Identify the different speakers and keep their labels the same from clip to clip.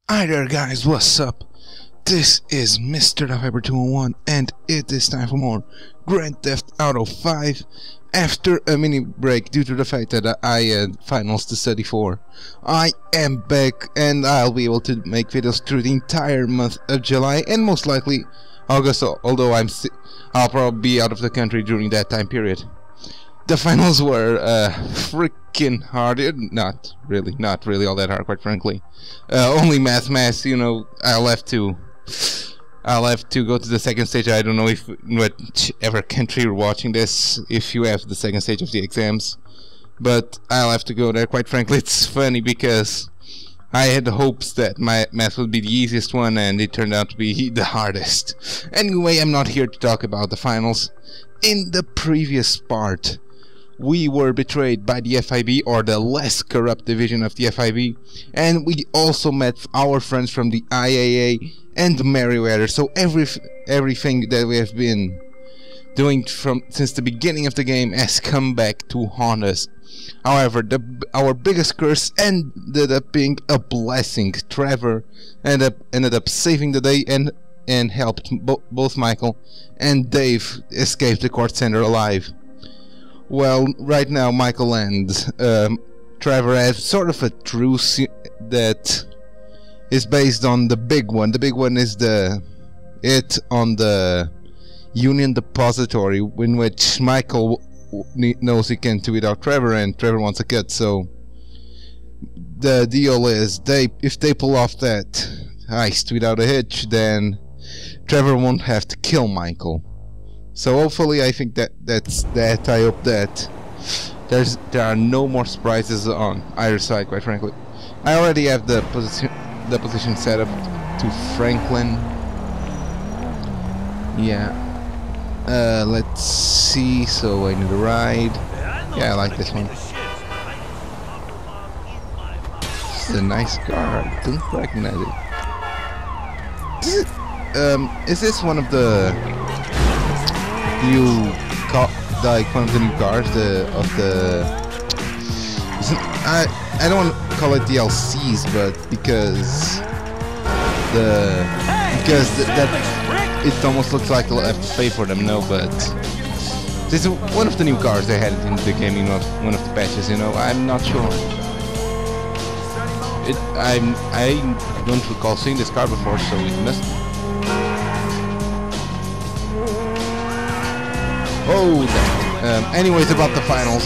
Speaker 1: Hi there guys, what's up? This is Mr. Fiber 201 and it is time for more Grand Theft Auto 5 after a mini break due to the fact that I had finals to study for. I am back and I'll be able to make videos through the entire month of July and most likely August, although I'll probably be out of the country during that time period. The finals were freaking hard. Not really all that hard, quite frankly. Only math, you know. I'll have to go to the second stage. I don't know if whichever country you're watching this, if you have the second stage of the exams, but I'll have to go there. Quite frankly, it's funny because I had hopes that my math would be the easiest one, and it turned out to be the hardest. Anyway, I'm not here to talk about the finals. In the previous part, we were betrayed by the FIB, or the less corrupt division of the FIB, and we also met our friends from the IAA and Merryweather. So everything that we have been doing since the beginning of the game has come back to haunt us. However, our biggest curse ended up being a blessing. Trevor ended up saving the day and helped both Michael and Dave escape the court center alive. Well, right now Michael and Trevor have sort of a truce that is based on the big one. The big one is on the Union Depository, in which Michael knows he can't do without Trevor, and Trevor wants a cut. So the deal is, if they pull off that heist without a hitch, then Trevor won't have to kill Michael. So hopefully, I think that's that. I hope that there are no more surprises on either side. Quite frankly, I already have the position set up to Franklin. Yeah. Let's see. So I need a ride. Yeah, I like this one. It's a nice car. I don't recognize it. Is this one of the new one of the new cars? I don't want to call it DLCs, but because it almost looks like I'll have to pay for them. No, but this is one of the new cars they had in the game, one of the patches. I'm not sure. I don't recall seeing this car before, so it must. Oh, anyways, about the finals,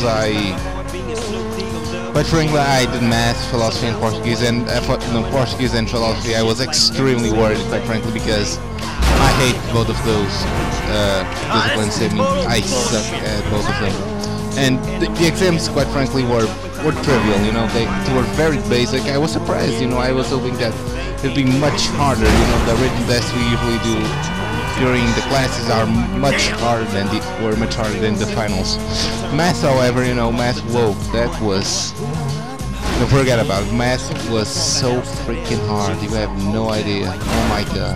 Speaker 1: quite frankly, I did math, philosophy, and Portuguese, and Portuguese and philosophy. I was extremely worried, quite frankly, because I hate both of those disciplines. I mean, I suck at both of them. And the exams, quite frankly, were trivial. They were very basic. I was surprised. I was hoping that it'd be much harder. The written tests we usually do during the classes are much harder than the finals. Math, however, math, whoa, that was, forget about it. Math was so freaking hard. You have no idea. Oh my god.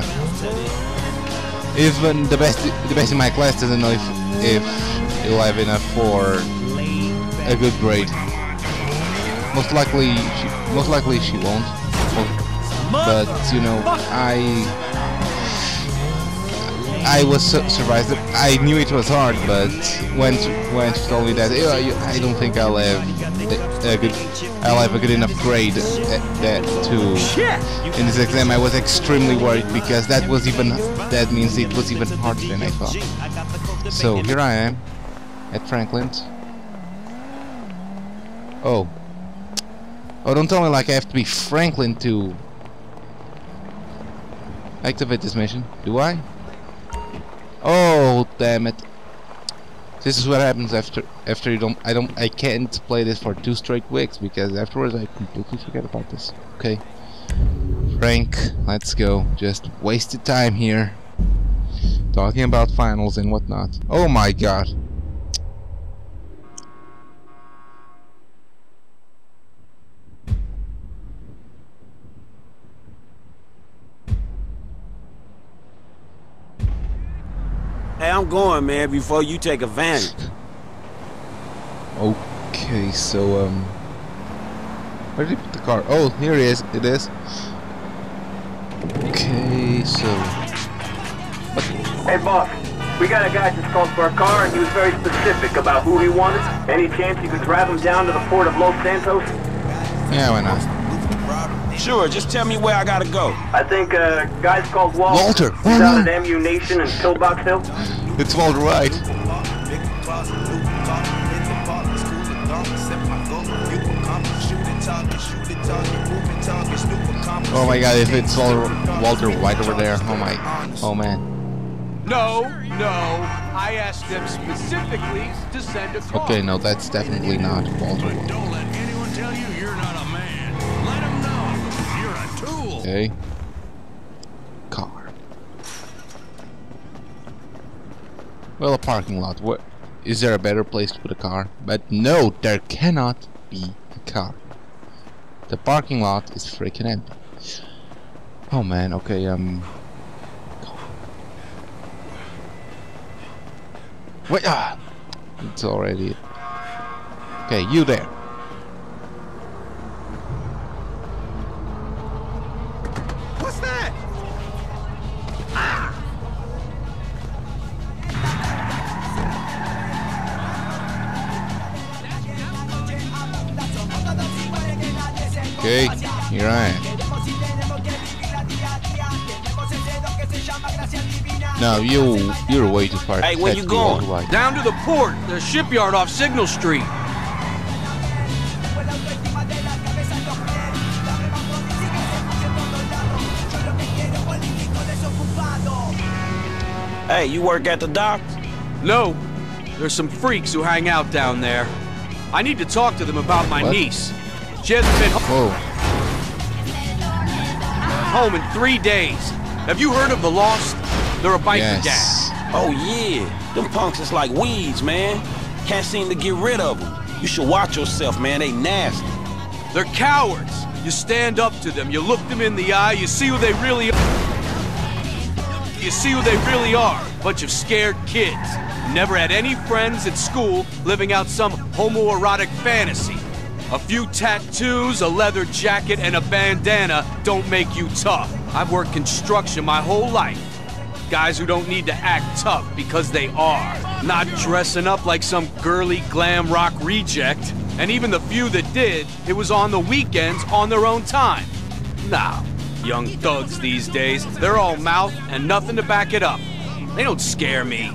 Speaker 1: Even the best in my class doesn't know if he'll have enough for a good grade. Most likely she won't. But I was surprised. I knew it was hard, but when she told me that, I don't think I'll have a good enough grade in this exam, I was extremely worried, because that means it was even harder than I thought. So here I am at Franklin's. Oh, don't tell me like I have to be Franklin to activate this mission, do I? Oh, damn it. This is what happens after I can't play this for 2 straight weeks, because afterwards I completely forget about this. Okay. Frank, let's go. Just wasted time here. Talking about finals and whatnot. Oh my god.
Speaker 2: Hey, I'm going, man, before you take advantage.
Speaker 1: Okay, so, where did he put the car? Oh, here it is. so...
Speaker 3: Hey, boss. We got a guy just called for a car, and he was very specific about who he wanted. Any chance you could drive him down to the port of Los Santos?
Speaker 1: Yeah, why not?
Speaker 2: Sure, just tell me where I gotta go.
Speaker 3: I think guy's called Walter.
Speaker 1: Walter!
Speaker 3: He's out at MU Nation and Pillbox Hill.
Speaker 1: It's Walter White. Oh my god, if it's Walter White over there, oh man.
Speaker 4: No, I asked them specifically to send a car.
Speaker 1: Okay, no, that's definitely not Walter White.
Speaker 5: Don't let anyone tell you you're not a man. Let them know you're a tool.
Speaker 1: Okay. Car. Well, a parking lot. What? Is there a better place to put a car? But no, there cannot be a car. The parking lot is freaking empty. Oh man, okay, wait, it's already... Okay, you there.
Speaker 4: What's that?
Speaker 1: Okay, here I am. No, you're way too far.
Speaker 2: Hey, where you going?
Speaker 4: Down to the port, the shipyard off Signal Street.
Speaker 2: Hey, you work at the dock?
Speaker 4: No, there's some freaks who hang out down there. I need to talk to them about my niece. She hasn't been home in 3 days. Have you heard of the Lost? They're a biker gang.
Speaker 2: Oh yeah, them punks is like weeds, man. Can't seem to get rid of them. You should watch yourself, man. They nasty.
Speaker 4: They're cowards. You stand up to them. You look them in the eye. You see who they really are. You see who they really are. Bunch of scared kids. Never had any friends at school, living out some homoerotic fantasy. A few tattoos, a leather jacket, and a bandana don't make you tough. I've worked construction my whole life. Guys who don't need to act tough because they are. Not dressing up like some girly glam rock reject. And even the few that did, it was on the weekends on their own time. Nah, young thugs these days, they're all mouth and nothing to back it up. They don't scare me.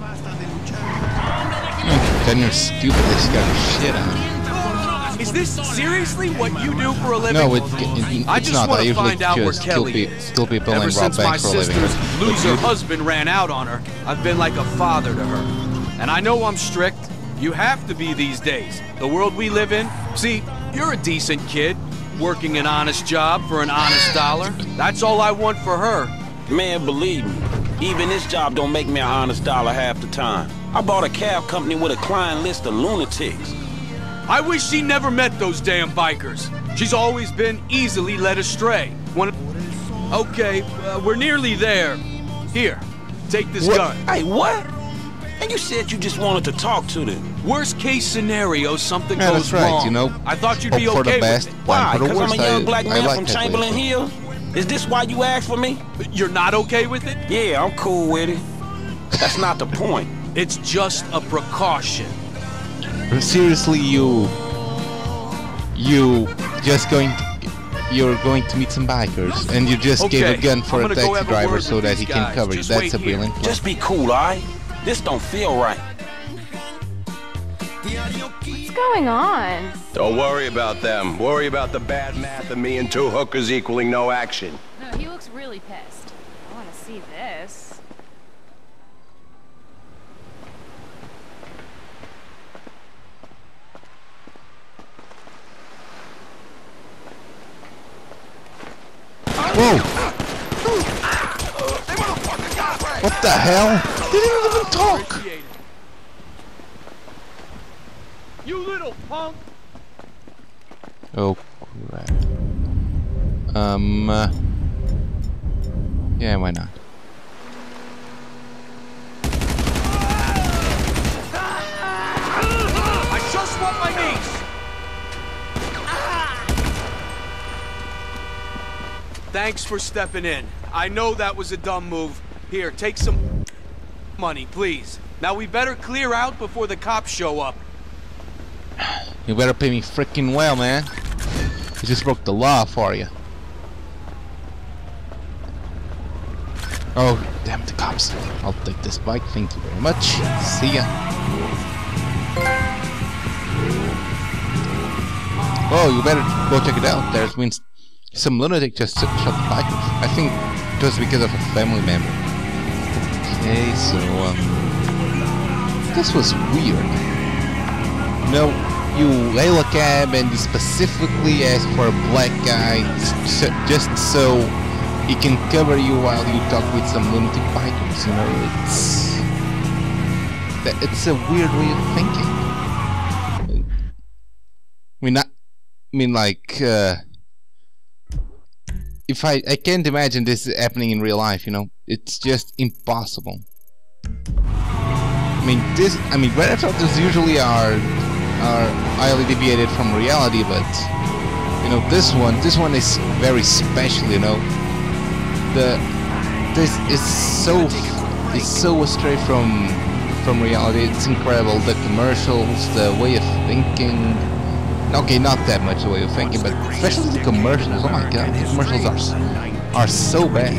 Speaker 1: Then you're stupid. They scare the shit out of you.
Speaker 4: Is this seriously what you do for a living?
Speaker 1: No, it's
Speaker 4: I just
Speaker 1: not.
Speaker 4: want
Speaker 1: I
Speaker 4: to
Speaker 1: usually
Speaker 4: find out where
Speaker 1: just
Speaker 4: Kelly is.
Speaker 1: kill people
Speaker 4: Ever
Speaker 1: and rob
Speaker 4: since my
Speaker 1: banks for a living.
Speaker 4: sister's loser husband ran out on her, I've been like a father to her. And I know I'm strict. You have to be these days. The world we live in. See, you're a decent kid, working an honest job for an honest dollar. That's all I want for her.
Speaker 2: Man, believe me, even this job don't make me an honest dollar half the time. I bought a cab company with a client list of lunatics.
Speaker 4: I wish she never met those damn bikers. She's always been easily led astray. Okay, we're nearly there. Here, take this gun.
Speaker 2: Hey, what? And you said you just wanted to talk to them.
Speaker 4: Worst case scenario, something
Speaker 1: Yeah,
Speaker 4: goes
Speaker 1: that's right,
Speaker 4: wrong.
Speaker 1: you know.
Speaker 4: I thought you'd be
Speaker 1: Hope for
Speaker 4: okay
Speaker 1: the best,
Speaker 4: with it.
Speaker 2: Why?
Speaker 1: plan for the
Speaker 2: Because I'm
Speaker 1: worst.
Speaker 2: a young black man
Speaker 1: like
Speaker 2: from
Speaker 1: that way.
Speaker 2: Chamberlain Hill? Is this why you asked for me?
Speaker 4: You're not okay with it?
Speaker 2: Yeah, I'm cool with it. That's not the point.
Speaker 4: It's just a precaution.
Speaker 1: Seriously, you're going to meet some bikers, and you just gave a gun for a taxi driver so that he can cover you. That's a brilliant plan.
Speaker 2: Just be cool, alright? This don't feel right.
Speaker 6: What's going on?
Speaker 7: Don't worry about them. Worry about the bad math of me and two hookers equaling no action.
Speaker 6: No, he looks really pissed. I want to see this.
Speaker 1: Whoa! What the hell? They didn't even talk!
Speaker 4: You little punk!
Speaker 1: Oh crap. Yeah, why not?
Speaker 4: I just want my niece! Thanks for stepping in. I know that was a dumb move. Here, take some money, please. Now we better clear out before the cops show up.
Speaker 1: You better pay me freaking well, man. I just broke the law for you. Oh, damn the cops. I'll take this bike, thank you very much. See ya. Oh, you better go check it out. There's been some lunatic just shot the bikers. I think it was because of a family member. Okay, so, this was weird. No, you hail a cab and you specifically ask for a black guy just so he can cover you while you talk with some lunatic bikers, you know, it's a weird way of thinking. If I can't imagine this happening in real life, you know, it's just impossible. Grand Theft Autos usually are highly deviated from reality, but you know, this one is very special, you know. This is so astray from reality. It's incredible. The commercials, the way of thinking. Okay, not that much the way of thinking, but especially the commercials. Oh my god, the commercials are so bad.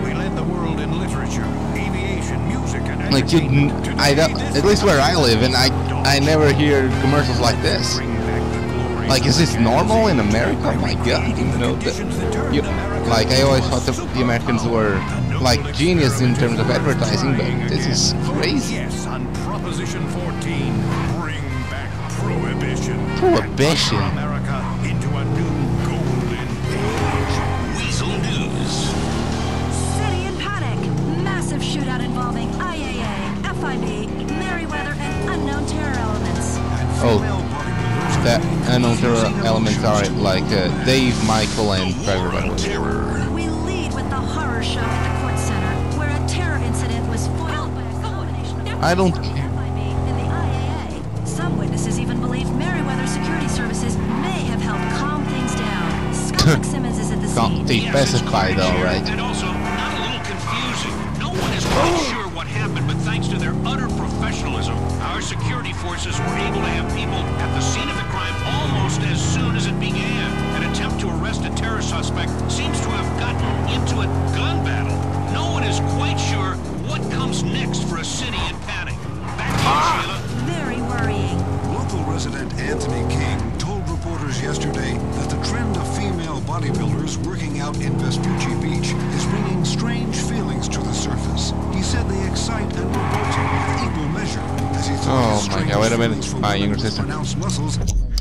Speaker 1: Like at least where I live, and I never hear commercials like this. Like, is this normal in America? Oh my god, you know, like I always thought the Americans were like genius in terms of advertising, but this is crazy.
Speaker 5: Yes, on Proposition 14, bring back prohibition.
Speaker 1: Prohibition.
Speaker 5: America into a new golden age. Weasel News.
Speaker 8: City in panic. Massive shootout involving IAA, FIB, Merryweather, and unknown terror elements.
Speaker 1: Oh, that unknown terror elements are like Dave, Michael, and Trevor.
Speaker 8: We lead with the horror show at the Court Center, where a terror incident was foiled by a combination of
Speaker 1: I don't care.
Speaker 8: FIB and the IAA. Some witnesses even believe Merryweather Security Services may have helped calm things down. Scott McSimmons is at the scene.
Speaker 1: They specify though, right?
Speaker 9: And also, not a little confusing. No one is quite sure what happened, but thanks to their utter professionalism, our security forces were able to have people at the scene of the crime almost as soon as it began. An attempt to arrest a terror suspect seems to have gotten into a gun battle. No one is quite sure what comes next for a city in panic. Back to you, Sheila.
Speaker 8: Very worrying.
Speaker 10: Local resident Anthony King told reporters yesterday that the trend of female bodybuilders working out in Vespucci Beach is bringing strange feelings to the surface. He said they excite and revolt him with equal measure as he thought
Speaker 1: Oh my god, wait a minute. My younger sister.
Speaker 10: Muscles.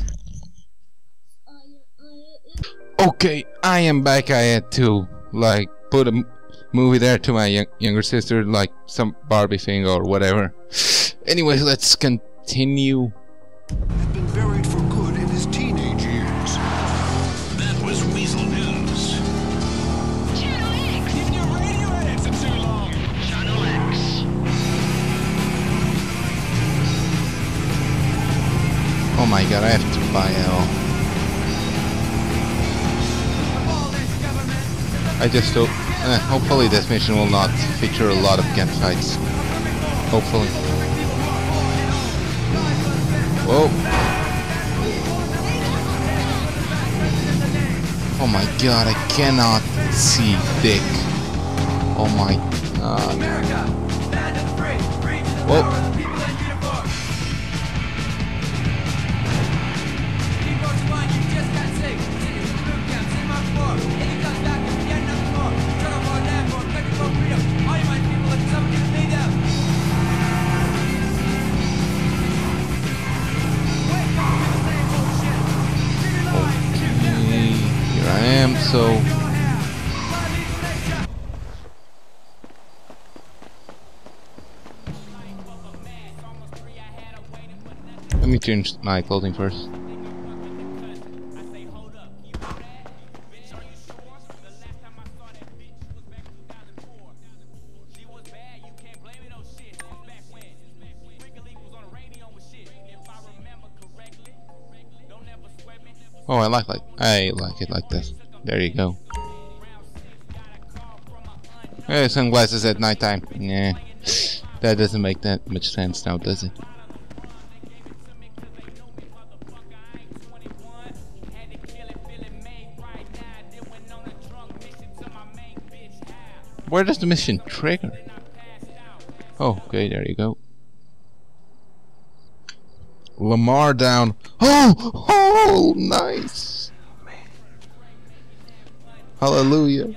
Speaker 1: Okay, I am back. I had to like put a movie there to my younger sister, like some Barbie thing or whatever. Anyways, let's continue.
Speaker 10: Had been buried for good in his teenage years.
Speaker 5: That was Weasel News.
Speaker 9: Channel X! Keep your radio in for too long. Channel X.
Speaker 1: Oh my god, I have to buy all. I just hope. Hopefully, this mission will not feature a lot of gunfights. Hopefully. Whoa. Oh my god, I cannot see Dick. Oh my god. Whoa. Here I am, so let me change my clothing first. Oh, I like it like this. There you go. Sunglasses at nighttime. Yeah, that doesn't make that much sense now, does it? Where does the mission trigger? Oh, okay, there you go. Lamar down. Oh, nice. Hallelujah.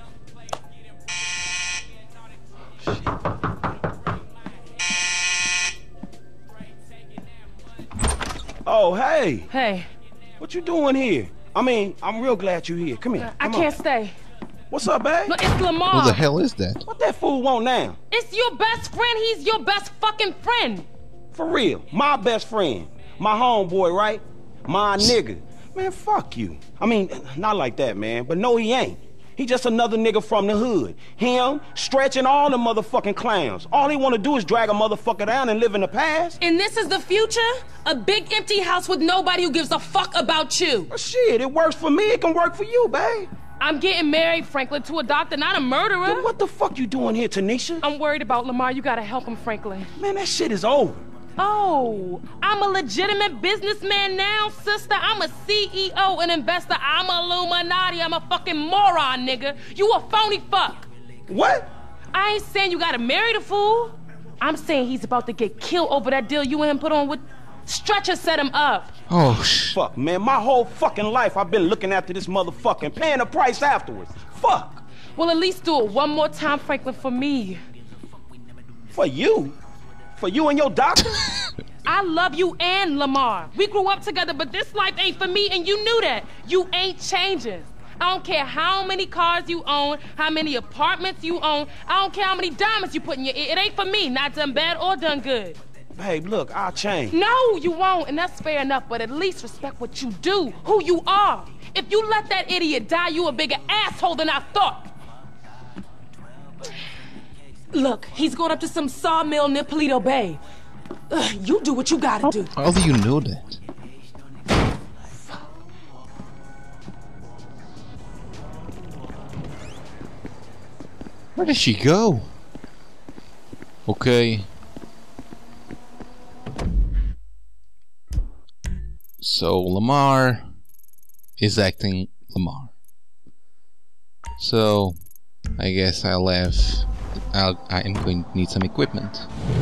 Speaker 2: Oh, hey.
Speaker 6: Hey.
Speaker 2: What you doing here? I mean, I'm real glad you're here. Come here.
Speaker 6: I can't stay.
Speaker 2: What's up, babe?
Speaker 6: No, it's Lamar.
Speaker 1: Who the hell is that?
Speaker 2: What that fool want now?
Speaker 6: It's your best friend. He's your best fucking friend.
Speaker 2: For real. My best friend. My homeboy, right? My nigga. Man, fuck you. I mean, not like that, man. But no, he ain't. He just another nigga from the hood. Him, stretching all the motherfucking clowns. All he wanna do is drag a motherfucker down and live in the past.
Speaker 6: And this is the future? A big empty house with nobody who gives a fuck about you.
Speaker 2: Well, shit, it works for me. It can work for you, babe.
Speaker 6: I'm getting married, Franklin, to a doctor, not a murderer.
Speaker 2: Then what the fuck you doing here, Tanisha?
Speaker 6: I'm worried about Lamar. You gotta help him, Franklin.
Speaker 2: Man, that shit is over.
Speaker 6: Oh, I'm a legitimate businessman now, sister. I'm a CEO, an investor. I'm a Illuminati. I'm a fucking moron, nigga. You a phony fuck.
Speaker 2: What?
Speaker 6: I ain't saying you gotta marry the fool. I'm saying he's about to get killed over that deal you and him put on with... Stretcher set him up.
Speaker 1: Oh,
Speaker 2: fuck, man. My whole fucking life I've been looking after this motherfucker and paying the price afterwards. Fuck.
Speaker 6: Well, at least do it one more time, Franklin, for me.
Speaker 2: For you? For you and your doctor?
Speaker 6: I love you and Lamar. We grew up together, but this life ain't for me, and you knew that. You ain't changing. I don't care how many cars you own, how many apartments you own. I don't care how many diamonds you put in your ear. It ain't for me, not done bad or done good.
Speaker 2: Babe, look, I'll change.
Speaker 6: No, you won't, and that's fair enough, but at least respect what you do, who you are. If you let that idiot die, you a bigger asshole than I thought. Look, he's going up to some sawmill near Paleto Bay. You do what you gotta do.
Speaker 1: How do you know that? Where did she go? Okay. So Lamar is acting Lamar. So I guess I'm going to need some equipment.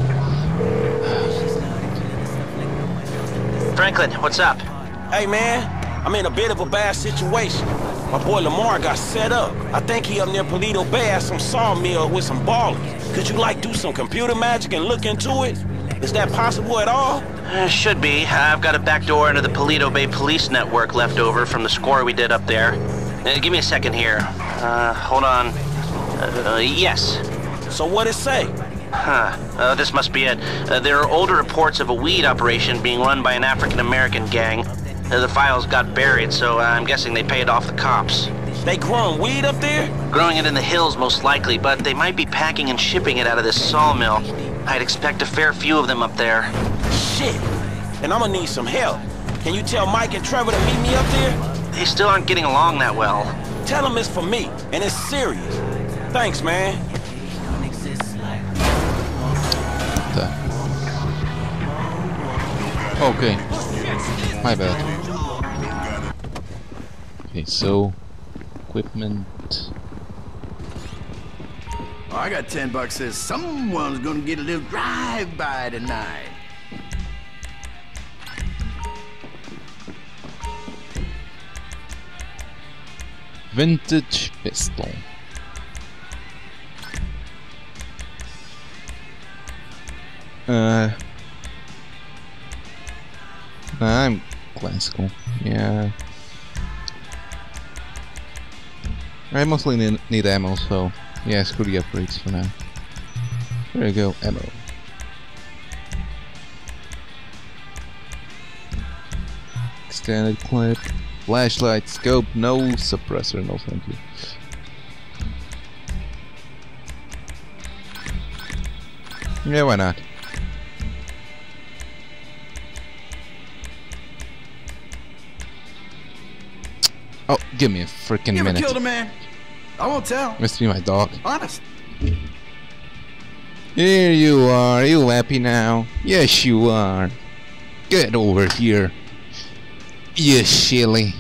Speaker 11: Franklin, what's up?
Speaker 2: Hey man, I'm in a bit of a bad situation. My boy Lamar got set up. I think he up near Paleto Bay at some sawmill with some ballers. Could you do some computer magic and look into it? Is that possible at all?
Speaker 11: Should be. I've got a back door into the Paleto Bay police network left over from the score we did up there. Give me a second here. Hold on. Yes.
Speaker 2: So what'd it say?
Speaker 11: This must be it. There are older reports of a weed operation being run by an African-American gang. The files got buried, so I'm guessing they paid off the cops.
Speaker 2: They growing weed up there?
Speaker 11: Growing it in the hills, most likely, but they might be packing and shipping it out of this sawmill. I'd expect a fair few of them up there.
Speaker 2: Shit. And I'm gonna need some help. Can you tell Mike and Trevor to meet me up there?
Speaker 11: They still aren't getting along that well.
Speaker 2: Tell them it's for me, and it's serious. Thanks, man.
Speaker 1: Okay. My bad. Okay, so equipment.
Speaker 12: Oh, I got $10 says someone's gonna get a little drive-by tonight.
Speaker 1: Vintage pistol. I'm classical. Yeah. I mostly need ammo, so yeah, screw the upgrades for now. There you go, ammo. Extended clip, flashlight, scope, no suppressor, no thank you. Yeah, why not? Oh, give me a freaking minute.
Speaker 12: You ever killed a man? I won't tell.
Speaker 1: Must be my dog.
Speaker 12: Honest.
Speaker 1: Here you are. You happy now? Yes, you are. Get over here. You silly.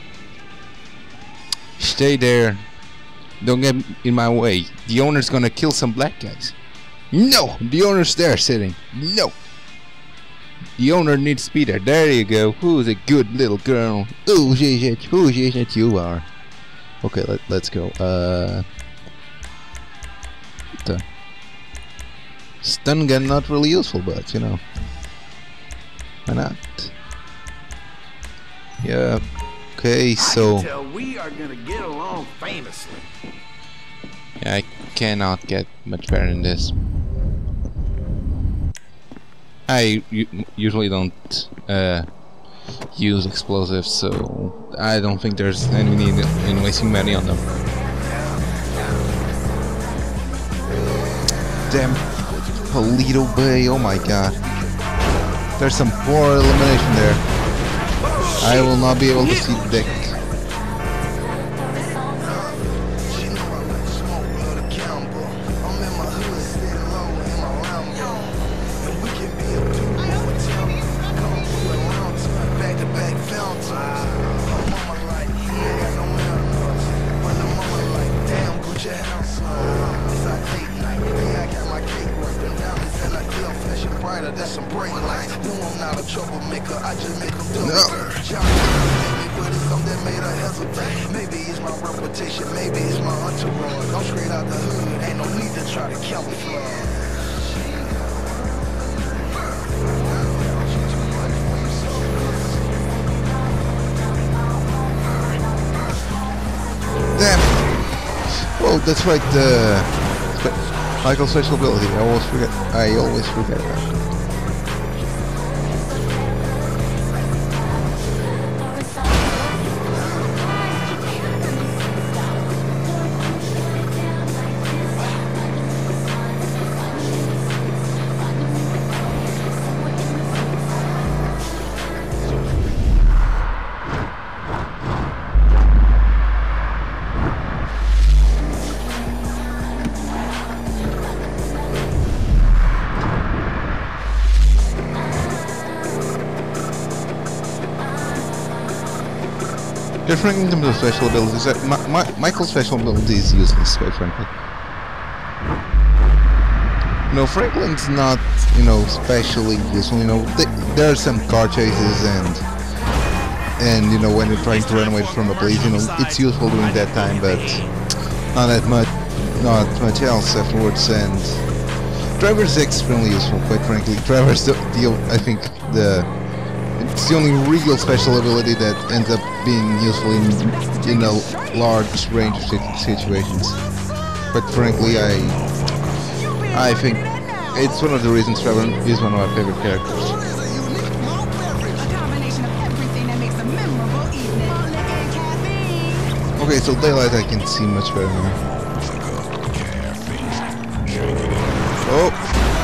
Speaker 1: Stay there. Don't get in my way. The owner's gonna kill some black guys. No! The owner's there sitting. No! The owner needs to be there. There you go. Who's a good little girl? Who is it? Who is it? You are. Okay, let's go. The stun gun not really useful, but you know, why not? Yeah. Okay, so
Speaker 12: I can tell we are gonna get along famously.
Speaker 1: yeah, I cannot get much better than this. I usually don't use explosives, so I don't think there's any need in wasting money on them. Damn Paleto Bay, oh my god. There's some poor elimination there. I will not be able to see the deck.
Speaker 13: That's some brain lights. No, I'm not a troublemaker. I just make them do
Speaker 1: no.
Speaker 13: But it's something that made her hesitate. Maybe it's my reputation. Maybe it's my entourage. I'm straight out the hood. Ain't no need to try to camouflage.
Speaker 1: Damn. Oh, that's right. Michael's special ability. I always forget that. Different in terms of special abilities. Michael's special ability is useless, quite frankly. You know, Franklin's not, you know, specially useful. You know, there are some car chases and you know, when you're trying to run away from the police, you know, it's useful during that time, but not much else afterwards. And Trevor's extremely useful, quite frankly. Trevor's I think it's the only real special ability that ends up being useful in a large range of situations. But frankly, I think it's one of the reasons Trevor is one of my favorite characters. Okay, so daylight I can see much better now. Oh!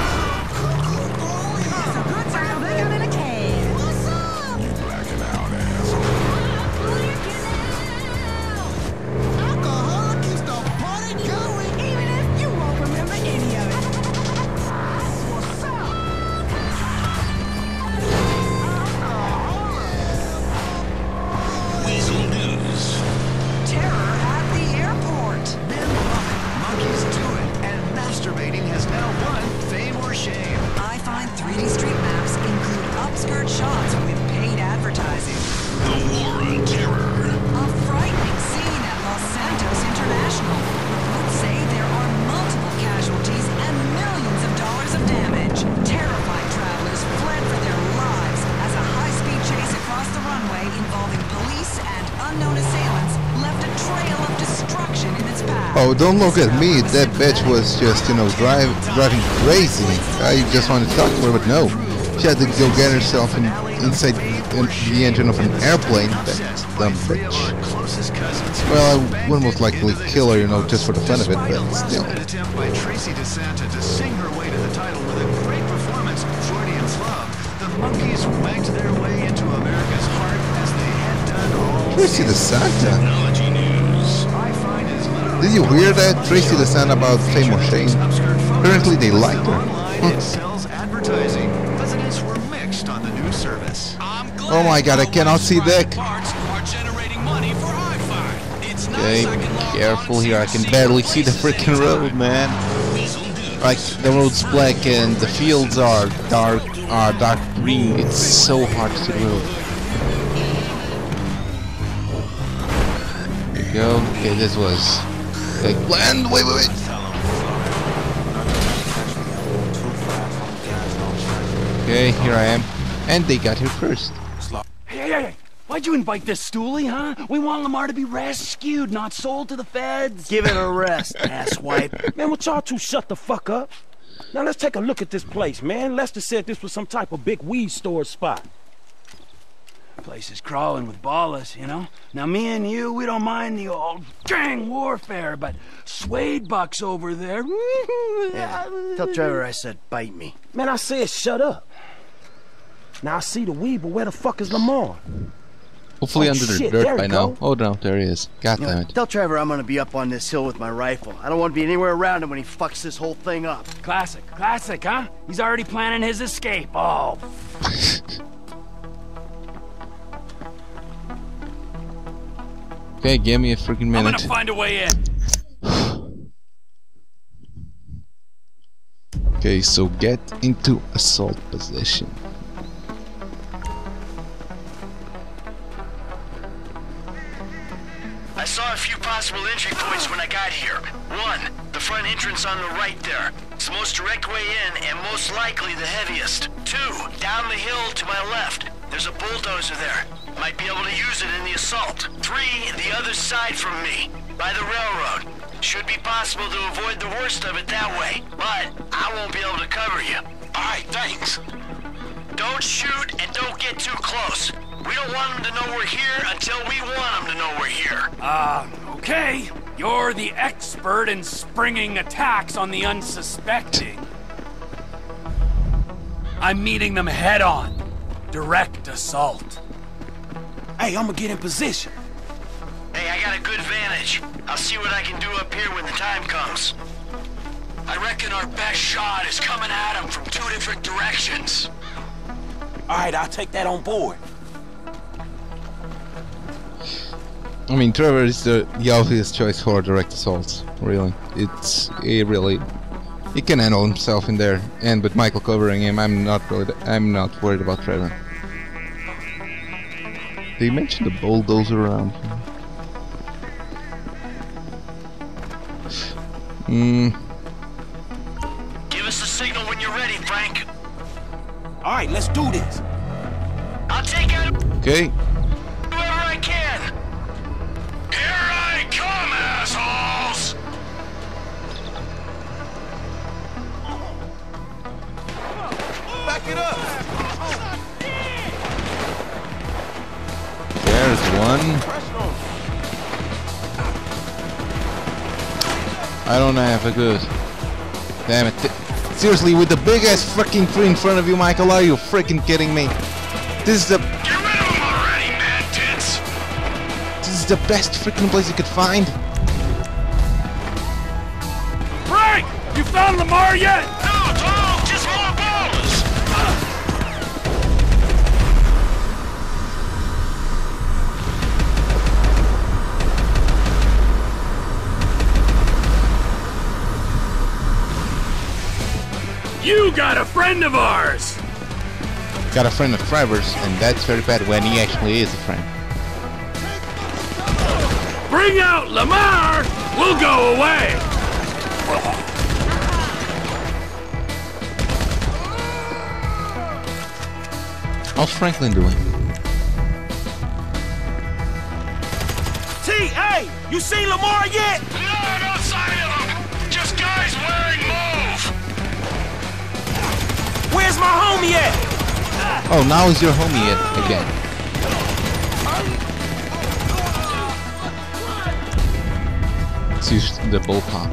Speaker 1: Oh, don't look at me. That bitch was just, you know, driving crazy. I just wanted to talk to her, but no. She had to go get herself inside the engine of an airplane. That dumb bitch. Well, I would most likely kill her, you know, just for the fun of it, but still.
Speaker 10: An attempt by Tracy DeSanta to sing her way to the title with a great performance, Freudian's Love. The Monkees wagged their way into America's heart as they had done all
Speaker 1: Tracy DeSanta.
Speaker 10: Technology news. I find his literal
Speaker 1: Did you hear that? Tracy the son about Fame or Shame? Apparently they liked her.
Speaker 14: It sells advertising. Residents were mixed on the new service.
Speaker 1: Oh my god, I cannot see Dick. Okay, careful here, I can barely see the freaking road, man. Like, the road's black and the fields are dark green. It's so hard to see the road. There you go. Okay, this was like planned. Wait. Okay, here I am. And they got here first.
Speaker 15: Hey. Why'd you invite this stoolie, huh? We want Lamar to be rescued, not sold to the feds.
Speaker 16: Give it a rest, asswipe.
Speaker 2: Man, would y'all two shut the fuck up? Now let's take a look at this place, man. Lester said this was some type of big weed store spot.
Speaker 15: Place is crawling with ballers, you know? Now me and you, we don't mind the old gang warfare, but Suede Buck's over there.
Speaker 16: Yeah, tell Trevor I said bite me.
Speaker 2: Man, I said shut up. Now I see the weed, but where the fuck is Lamar?
Speaker 1: Hopefully under the dirt by now. Oh no, there he is. God damn it.
Speaker 16: Tell Trevor I'm gonna be up on this hill with my rifle. I don't want to be anywhere around him when he fucks this whole thing up.
Speaker 15: Classic, huh? He's already planning his escape. Oh.
Speaker 1: Okay, give me a freaking minute.
Speaker 15: I'm gonna find a way in.
Speaker 1: Okay, so get into assault position.
Speaker 12: I saw a few possible entry points when I got here. One, the front entrance on the right there. It's the most direct way in and most likely the heaviest. Two, down the hill to my left. There's a bulldozer there. Might be able to use it in the assault. Three, the other side from me, by the railroad. Should be possible to avoid the worst of it that way, but I won't be able to cover you. Alright, thanks. Don't shoot and don't get too close. We don't want them to know we're here until we want them to know we're here.
Speaker 15: Okay. You're the expert in springing attacks on the unsuspecting. I'm meeting them head on. Direct assault.
Speaker 2: Hey, I'm gonna get in position.
Speaker 12: Hey, I got a good vantage. I'll see what I can do up here when the time comes. I reckon our best shot is coming at them from two different directions.
Speaker 2: Alright, I'll take that on board.
Speaker 1: I mean, Trevor is the obvious choice for direct assaults. Really, he can handle himself in there. And with Michael covering him, I'm not worried about Trevor. They mentioned the bulldozer around here.
Speaker 12: Give us a signal when you're ready, Frank.
Speaker 2: Alright, let's do this.
Speaker 12: I'll take out
Speaker 1: okay.
Speaker 12: whoever I can. Here I come, assholes!
Speaker 2: Back it up!
Speaker 1: There's one. I don't have a good. Damn it. Seriously, with the big ass freaking tree in front of you, Michael, are you freaking kidding me? This is the.
Speaker 12: Get rid of them already, man tits!
Speaker 1: This is the best freaking place you could find.
Speaker 15: Frank! You found Lamar yet?
Speaker 12: No, Tom! Just more ballers!
Speaker 15: You got a friend of ours!
Speaker 1: Got a friend of Trevor's, and that's very bad when he actually is a friend.
Speaker 15: Bring out Lamar! We'll go away!
Speaker 1: How's Franklin doing?
Speaker 2: T.A. You seen Lamar yet?
Speaker 12: No sign of them! Just guys wearing mauve!
Speaker 2: Where's my homie at?
Speaker 1: Oh, now is your homie yet again. Let's use the bullpup.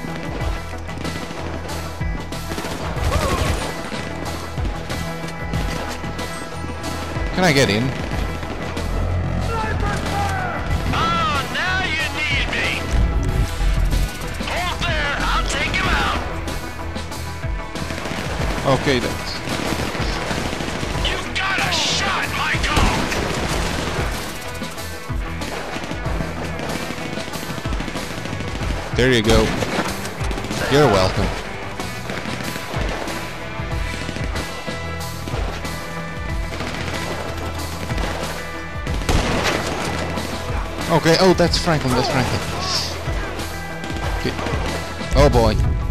Speaker 1: Can I get in?
Speaker 12: Oh, now you need me!
Speaker 1: Okay, that's...
Speaker 9: You've got a shot, Michael!
Speaker 1: There you go. You're welcome. Okay, oh, that's Franklin, that's Franklin. Okay. Oh boy.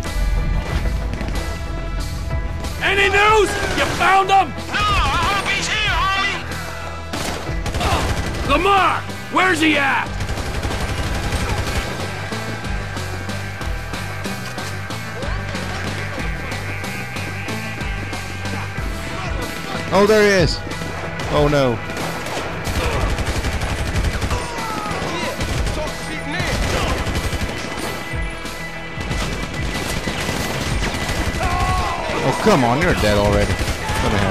Speaker 15: Any news? You found him?
Speaker 9: No, I hope he's here, homie!
Speaker 15: Lamar! Where's he at?
Speaker 1: Oh, there he is. Oh no. Oh, come on, you're dead already. What the hell?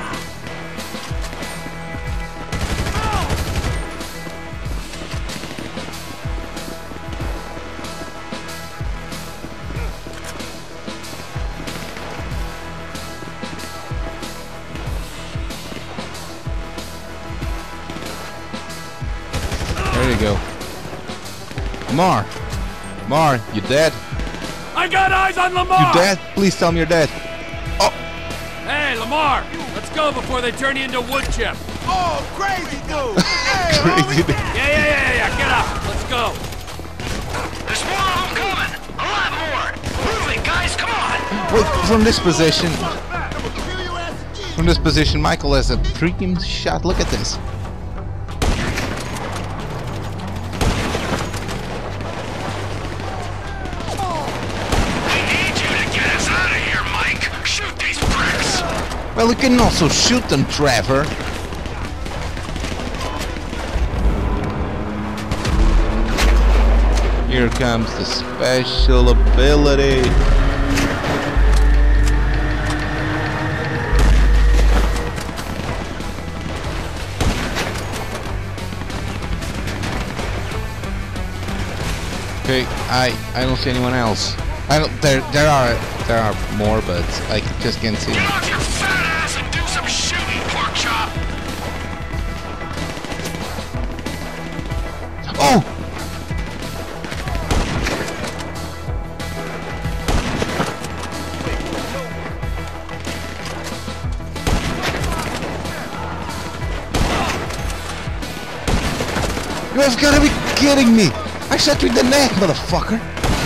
Speaker 1: There you go. Lamar! Lamar, you dead?
Speaker 15: I got eyes on Lamar!
Speaker 1: You dead? Please tell me you're dead. Oh!
Speaker 15: Hey, Lamar! Let's go before they turn you into wood chip.
Speaker 13: Oh, crazy dude! Hey,
Speaker 1: Crazy dude.
Speaker 15: Yeah, get up! Let's go!
Speaker 12: There's more of them coming! A lot more! Move it, guys, come on!
Speaker 1: Wait, from this position... From this position, Michael has a freaking shot. Look at this. Well, you can also shoot them, Trevor. Here comes the special ability. Okay, I don't see anyone else. I don't. There are more, but I just can't see them. Oh! You have got to be kidding me! I shot you in the neck, motherfucker!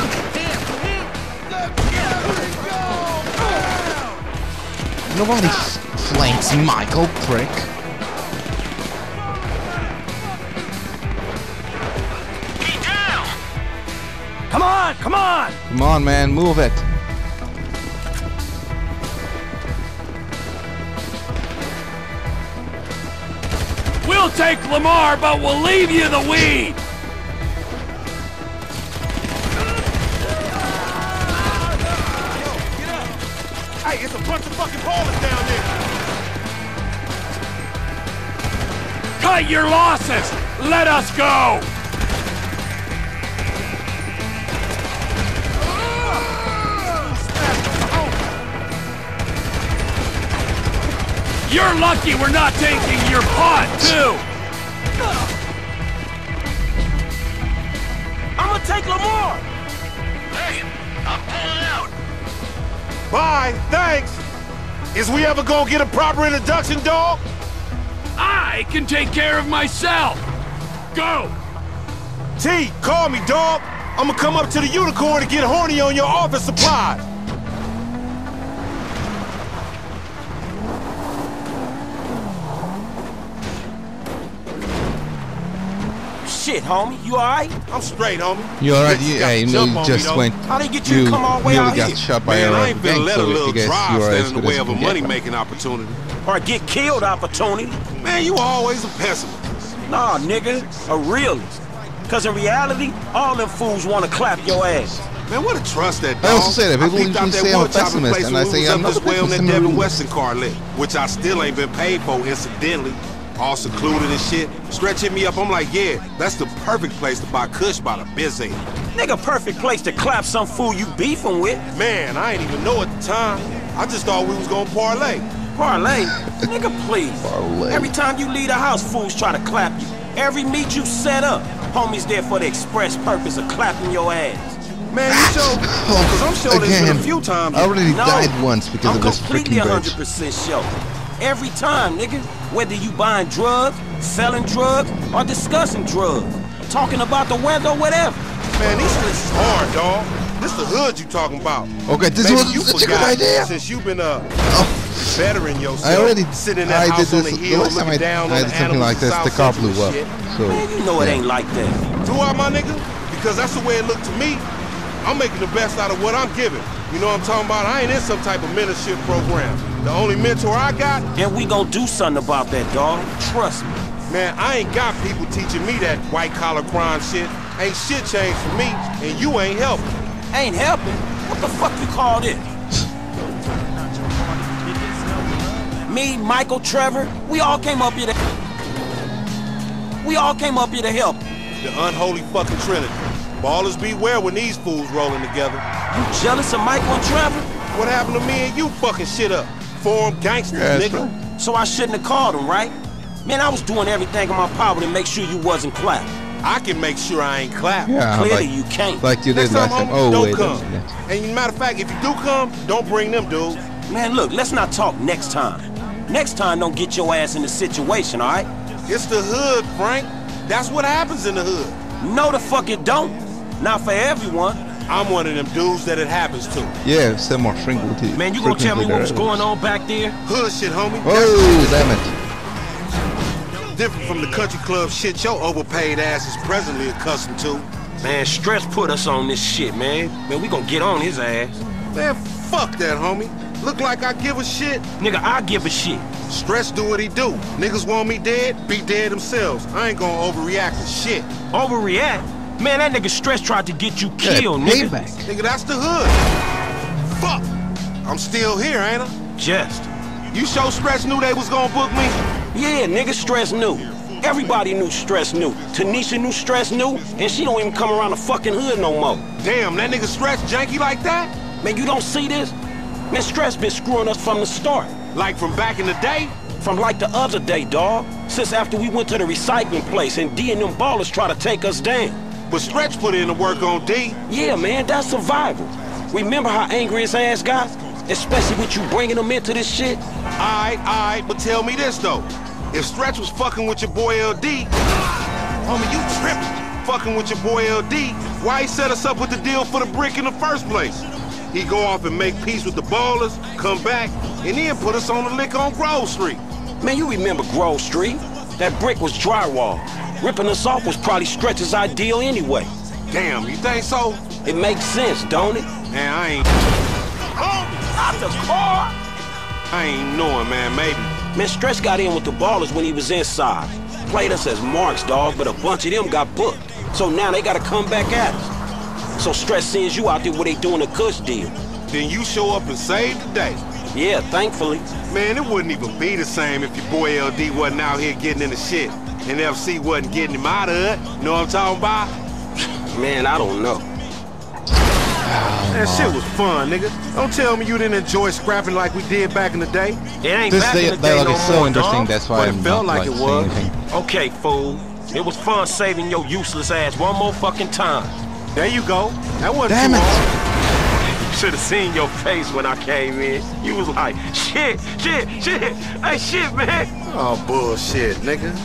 Speaker 1: Nobody flanks Michael, prick.
Speaker 15: Come on, come on!
Speaker 1: Come on, man, move it.
Speaker 15: We'll take Lamar, but we'll leave you the weed!
Speaker 13: Hey, it's a bunch of fucking ballers down there!
Speaker 15: Cut your losses! Let us go! You're lucky we're not taking your pot, too!
Speaker 2: I'm gonna take Lamar!
Speaker 12: Hey, I'm pulling out!
Speaker 13: Bye, thanks! Is we ever gonna get a proper introduction, dog?
Speaker 15: I can take care of myself! Go!
Speaker 13: T, call me, dog! I'm gonna come up to the Unicorn to get horny on your office supplies!
Speaker 2: Shit, homie, you alright?
Speaker 13: I'm straight, homie.
Speaker 1: You alright? Yeah, you know, you just went.
Speaker 2: How they get you to come all the way
Speaker 1: nearly
Speaker 2: out
Speaker 1: got
Speaker 2: here?
Speaker 1: shot by
Speaker 13: Man, I
Speaker 1: a
Speaker 13: ain't finna
Speaker 1: gang,
Speaker 13: let a
Speaker 1: so
Speaker 13: little
Speaker 1: I guess
Speaker 13: drive
Speaker 1: you are
Speaker 13: stand
Speaker 1: as
Speaker 13: in the
Speaker 1: good
Speaker 13: way
Speaker 1: as
Speaker 13: of a
Speaker 1: you can get.
Speaker 13: money-making opportunity.
Speaker 2: Or get killed opportunity.
Speaker 13: Man, you always a pessimist.
Speaker 2: Nah, nigga, a realist. Cause in reality, all them fools wanna clap your ass.
Speaker 13: Man, what a trust that dog.
Speaker 1: I also say that people
Speaker 13: peeped out
Speaker 1: usually say
Speaker 13: that
Speaker 1: I'm a
Speaker 13: wood chopping
Speaker 1: pessimist,
Speaker 13: place
Speaker 1: and
Speaker 13: when
Speaker 1: I
Speaker 13: we
Speaker 1: say
Speaker 13: was
Speaker 1: I'm
Speaker 13: up
Speaker 1: not a
Speaker 13: this way on that
Speaker 1: pessimist, I'm a
Speaker 13: Devin
Speaker 1: realist.
Speaker 13: Weston car lit, which I still ain't been paid for, incidentally. All secluded and shit. Stretch hit me up, I'm like, yeah, that's the perfect place to buy kush by the biz end.
Speaker 2: Nigga, perfect place to clap some fool you beefing with.
Speaker 13: Man, I ain't even know at the time.
Speaker 17: I just thought we was gonna parlay.
Speaker 2: Parlay? Nigga, please.
Speaker 1: Parlay.
Speaker 2: Every time you leave the house, fools try to clap you. Every meet you set up, homies there for the express purpose of clapping your ass.
Speaker 17: Man, you sure? Because I'm sure there's been a few times.
Speaker 1: I already died once because of this freaking
Speaker 2: I'm
Speaker 1: bridge.
Speaker 2: completely 100% sure. Every time, nigga. Whether you buying drugs, selling drugs, or discussing drugs. Talking about the weather or whatever.
Speaker 17: Man, these streets is hard, dawg. This the hood you talking about.
Speaker 1: Okay, this
Speaker 17: Maybe
Speaker 1: was
Speaker 17: you
Speaker 1: such a good
Speaker 17: forgot
Speaker 1: idea.
Speaker 17: Since you've been bettering yourself.
Speaker 1: I already
Speaker 17: sitting in that house on the hill
Speaker 1: last time
Speaker 17: looking down
Speaker 1: I
Speaker 17: on
Speaker 1: did
Speaker 17: the
Speaker 1: something like
Speaker 17: animals
Speaker 1: this, the car blew up. So,
Speaker 2: Man, you know it ain't like that.
Speaker 17: Do I, my nigga? Because that's the way it looked to me. I'm making the best out of what I'm giving. You know what I'm talking about? I ain't in some type of mentorship program. The only mentor I got...
Speaker 2: And we gonna do something about that, dog. Trust me.
Speaker 17: Man, I ain't got people teaching me that white-collar crime shit. Ain't shit changed for me, and you ain't helping.
Speaker 2: Ain't helping? What the fuck you call this? Me, Michael, Trevor, we all came up here to help.
Speaker 17: The unholy fucking trinity. Ballers beware when these fools rolling together.
Speaker 2: You jealous of Michael and Trevor?
Speaker 17: What happened to me and you fucking shit up? Forum gangsters, nigga.
Speaker 2: Right. So I shouldn't have called him, right? Man, I was doing everything in my power to make sure you wasn't clapped.
Speaker 17: I can make sure I ain't clapped.
Speaker 1: Yeah,
Speaker 2: Clearly
Speaker 1: like,
Speaker 2: you can't.
Speaker 1: Like you did last time.
Speaker 17: Homie, don't
Speaker 1: wait.
Speaker 17: come. And matter of fact, if you do come, don't bring them dudes.
Speaker 2: Man, look, let's not talk next time. Next time, don't get your ass in the situation, all right?
Speaker 17: It's the hood, Frank. That's what happens in the hood.
Speaker 2: No, the fuck it don't. Not for everyone.
Speaker 17: I'm one of them dudes that it happens to.
Speaker 1: Yeah, some more frequently.
Speaker 2: Man, you gonna tell me what was going on back there?
Speaker 17: Hood shit, homie.
Speaker 1: Oh, damn it.
Speaker 17: Different from the country club shit your overpaid ass is presently accustomed to.
Speaker 2: Man, Stress put us on this shit, man. Man, we gonna get on his ass.
Speaker 17: Man, fuck that, homie. Look like I give a shit?
Speaker 2: Nigga, I give a shit.
Speaker 17: Stress do what he do. Niggas want me dead, be dead themselves. I ain't gonna overreact to shit.
Speaker 2: Overreact? Man, that nigga Stress tried to get you killed, nigga.
Speaker 1: Payback.
Speaker 17: Nigga, that's the hood. Fuck. I'm still here, ain't I?
Speaker 2: Just.
Speaker 17: You sure Stress knew they was gonna book me?
Speaker 2: Yeah, nigga, Stress knew. Everybody knew Stress knew. Tanisha knew Stress knew, and she don't even come around the fucking hood no more.
Speaker 17: Damn, that nigga Stress janky like that?
Speaker 2: Man, you don't see this? Man, Stress been screwing us from the start.
Speaker 17: Like from back in the day?
Speaker 2: From like the other day, dawg. Since after we went to the recycling place and D and them ballers try to take us down.
Speaker 17: But Stretch put in the work on D.
Speaker 2: Yeah, man, that's survival. Remember how angry his ass got? Especially with you bringing him into this shit?
Speaker 17: Aight, but tell me this, though. If Stretch was fucking with your boy LD, homie, you tripping. Fucking with your boy LD, why he set us up with the deal for the brick in the first place? He go off and make peace with the ballers, come back, and then put us on the lick on Grove Street.
Speaker 2: Man, you remember Grove Street? That brick was drywall. Ripping us off was probably Stretch's ideal anyway.
Speaker 17: Damn, you think so?
Speaker 2: It makes sense, don't it?
Speaker 17: Man, I ain't...
Speaker 2: Oh, not the car!
Speaker 17: I ain't knowing, man, maybe.
Speaker 2: Man, Stretch got in with the ballers when he was inside. Played us as marks, dog, but a bunch of them got booked. So now they gotta come back at us. So Stretch sends you out there where they doing a Kush deal.
Speaker 17: Then you show up and save the day.
Speaker 2: Yeah, thankfully.
Speaker 17: Man, it wouldn't even be the same if your boy LD wasn't out here getting in the shit. And FC wasn't getting him out of it. Know what I'm talking about?
Speaker 2: Man, I don't know.
Speaker 17: That shit was fun, nigga. Don't tell me you didn't enjoy scrapping like we did back in the day.
Speaker 2: It ain't
Speaker 1: This
Speaker 2: back in the day
Speaker 1: dialogue
Speaker 2: no
Speaker 1: is so
Speaker 2: more,
Speaker 1: interesting,
Speaker 2: dog.
Speaker 1: that's why
Speaker 17: But
Speaker 1: I'm
Speaker 17: it felt
Speaker 1: not
Speaker 17: like it
Speaker 1: saying
Speaker 17: was.
Speaker 1: anything.
Speaker 2: Okay, fool. It was fun saving your useless ass one more fucking time.
Speaker 17: There you go. That wasn't
Speaker 1: Damn
Speaker 17: too
Speaker 1: it.
Speaker 17: hard.
Speaker 2: You should have seen your face when I came in. You was like, shit. Hey, shit, man.
Speaker 17: Oh, bullshit, nigga.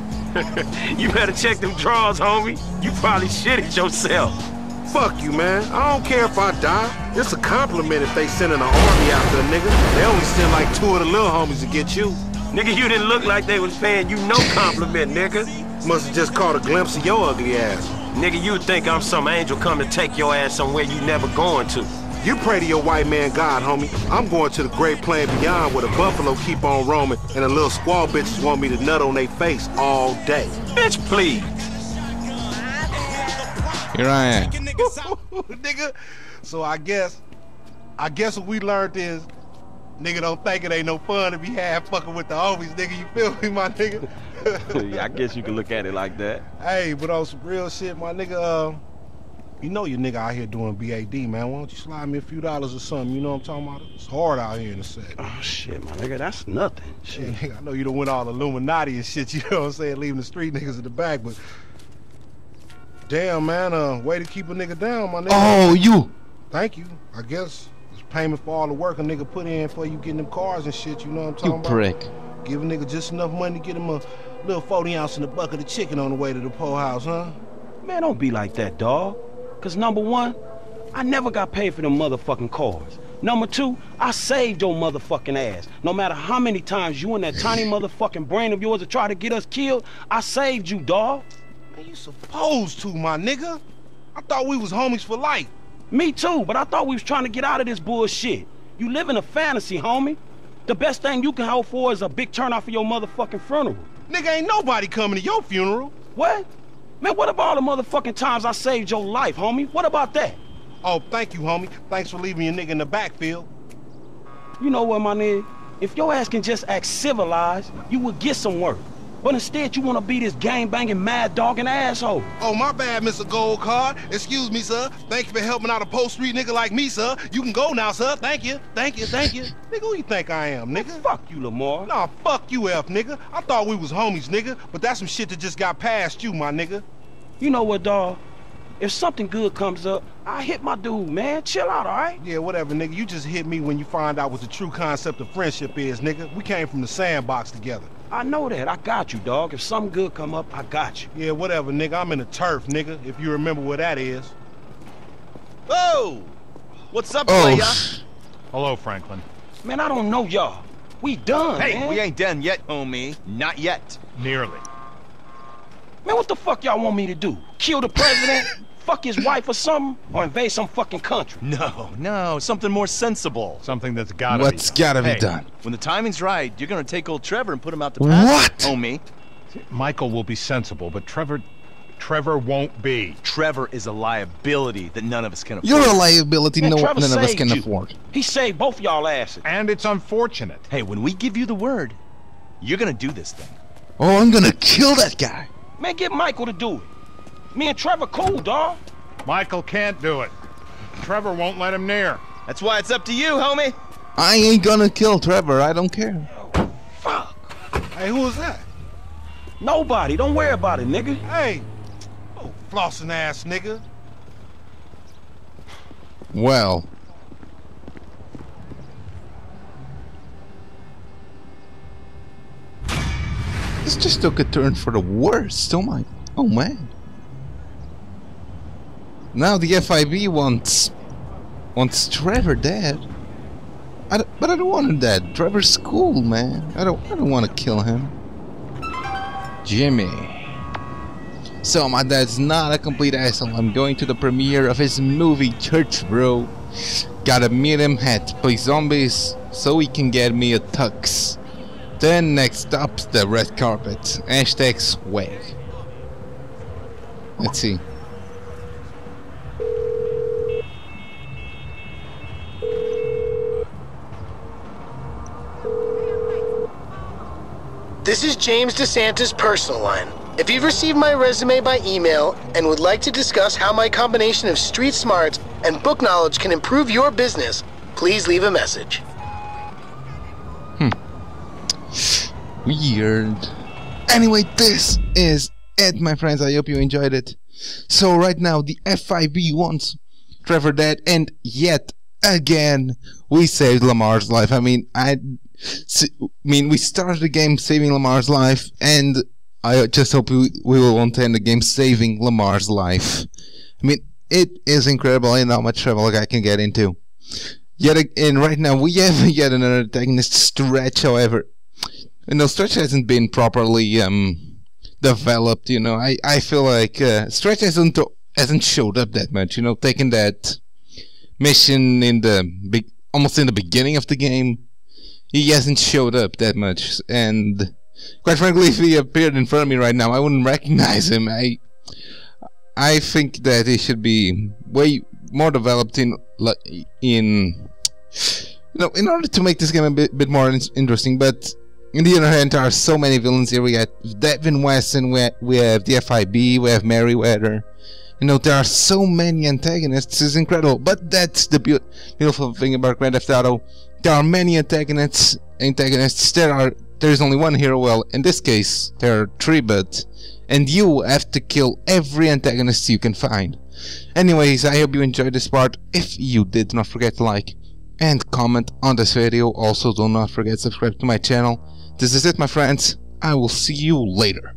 Speaker 2: You better check them drawers, homie. You probably shitted yourself.
Speaker 17: Fuck you, man. I don't care if I die. It's a compliment if they sending an army after a nigga. They only send like 2 of the little homies to get you.
Speaker 2: Nigga, you didn't look like they was paying you no compliment, nigga.
Speaker 17: Must have just caught a glimpse of your ugly ass.
Speaker 2: Nigga, you think I'm some angel come to take your ass somewhere you never going to.
Speaker 17: You pray to your white man God, homie. I'm going to the great plain beyond where the buffalo keep on roaming and the little squaw bitches want me to nut on their face all day.
Speaker 2: Bitch, please.
Speaker 1: Here I am.
Speaker 17: Nigga, so I guess what we learned is nigga don't think it ain't no fun to be half fucking with the homies, nigga. You feel me, my nigga?
Speaker 2: Yeah, I guess you can look at it like that.
Speaker 17: Hey, but on some real shit, my nigga, You know your nigga out here doing BAD, man. Why don't you slide me a few dollars or something? You know what I'm talking about? It's hard out here in the set.
Speaker 2: Oh, shit, my nigga, that's nothing. Shit.
Speaker 17: Yeah, nigga, I know you done went all Illuminati and shit, you know what I'm saying? Leaving the street niggas in the back, but... Damn, man, way to keep a nigga down, my nigga.
Speaker 1: Oh, you!
Speaker 17: Thank you. I guess it's payment for all the work a nigga put in for you getting them cars and shit, you know what I'm talking about?
Speaker 1: You prick.
Speaker 17: Give a nigga just enough money to get him a little 40 ounce in a bucket of chicken on the way to the po house, huh?
Speaker 2: Man, don't be like that, dawg. Cause number one, I never got paid for them motherfucking cars. Number two, I saved your motherfucking ass. No matter how many times you and that tiny motherfucking brain of yours have tried to get us killed, I saved you, dawg.
Speaker 17: Man, you supposed to, my nigga. I thought we was homies for life.
Speaker 2: Me too, but I thought we was trying to get out of this bullshit. You live in a fantasy, homie. The best thing you can hope for is a big turnout for your motherfucking funeral.
Speaker 17: Nigga, ain't nobody coming to your funeral.
Speaker 2: What? Man, what about all the motherfucking times I saved your life, homie? What about that?
Speaker 17: Oh, thank you, homie. Thanks for leaving your nigga in the backfield.
Speaker 2: You know what, my nigga? If your ass can just act civilized, you would get some work. But instead, you want to be this gang-banging, mad-dogging asshole.
Speaker 17: Oh, my bad, Mr. Gold Card. Excuse me, sir. Thank you for helping out a post-street nigga like me, sir. You can go now, sir. Thank you. Thank you. Thank you. Nigga, who you think I am, nigga?
Speaker 2: Fuck you, Lamar.
Speaker 17: Nah, fuck you, F, nigga. I thought we was homies, nigga. But that's some shit that just got past you, my nigga.
Speaker 2: You know what, dawg? If something good comes up, I hit my dude, man. Chill out, all right?
Speaker 17: Yeah, whatever, nigga. You just hit me when you find out what the true concept of friendship is, nigga. We came from the sandbox together.
Speaker 2: I know that. I got you, dog. If something good come up, I got you.
Speaker 17: Yeah, whatever, nigga. I'm in the turf, nigga, if you remember where that is.
Speaker 18: Whoa! What's up, playa?
Speaker 5: Hello, Franklin.
Speaker 2: Man, I don't know y'all. We done,
Speaker 18: Hey,
Speaker 2: man.
Speaker 18: we ain't done yet, homie. Not yet.
Speaker 5: Nearly.
Speaker 2: Man, what the fuck y'all want me to do? Kill the president? Fuck his wife or something? Or invade some fucking country?
Speaker 18: No, something more sensible.
Speaker 5: Something that's gotta
Speaker 1: What's
Speaker 5: be done.
Speaker 1: gotta be done?
Speaker 18: When the timing's right, you're gonna take old Trevor and put him out to pasture,
Speaker 1: What?
Speaker 18: homie.
Speaker 5: Michael will be sensible, but Trevor won't be.
Speaker 18: Trevor is a liability that none of us can afford.
Speaker 1: You're a liability
Speaker 2: Man,
Speaker 1: none
Speaker 2: Trevor
Speaker 1: of us
Speaker 2: saved
Speaker 1: can
Speaker 2: you.
Speaker 1: afford.
Speaker 2: He saved both y'all asses.
Speaker 5: And it's unfortunate.
Speaker 18: Hey, when we give you the word, you're gonna do this thing.
Speaker 1: Oh, I'm gonna kill that guy.
Speaker 2: Man, get Michael to do it. Me and Trevor cool, dawg.
Speaker 5: Michael can't do it. Trevor won't let him near.
Speaker 18: That's why it's up to you, homie.
Speaker 1: I ain't gonna kill Trevor. I don't care.
Speaker 2: Fuck.
Speaker 17: Hey, who is that?
Speaker 2: Nobody. Don't worry about it, nigga.
Speaker 17: Hey. Oh, flossing ass nigga.
Speaker 1: Well. This just took a turn for the worst. Oh my. Oh man. Now the FIB wants Trevor dead. But I don't want him dead. Trevor's cool, man. I don't want to kill him. Jimmy. So my dad's not a complete asshole. I'm going to the premiere of his movie Church, bro. Gotta meet him, had to play zombies so he can get me a tux. Then next stop's the red carpet. Hashtag swag. Let's see.
Speaker 19: This is James DeSantis' personal line. If you've received my resume by email and would like to discuss how my combination of street smarts and book knowledge can improve your business, please leave a message.
Speaker 1: Weird. Anyway, this is it, my friends. I hope you enjoyed it. So right now, the FIB wants Trevor dead, and yet again, we saved Lamar's life. I mean, we started the game saving Lamar's life, and I just hope we will want to end the game saving Lamar's life. I mean, it is incredible. I know how much trouble a guy can get into. And right now, we have yet another antagonist, Stretch, however. You know, Stretch hasn't been properly developed, you know. I feel like Stretch hasn't showed up that much, you know, taking that mission in the almost in the beginning of the game. He hasn't showed up that much, and quite frankly, if he appeared in front of me right now, I wouldn't recognize him. I think that he should be way more developed in order to make this game a bit more interesting. But on the other hand, there are so many villains here. We got Devin Weston, we have the FIB, we have Merryweather, You know, there are so many antagonists, it's incredible. But that's the beautiful thing about Grand Theft Auto. There are many antagonists. There is only one hero. Well, in this case, there are 3, and you have to kill every antagonist you can find. Anyways, I hope you enjoyed this part. If you did, do not forget to like and comment on this video. Also, do not forget to subscribe to my channel. This is it, my friends. I will see you later.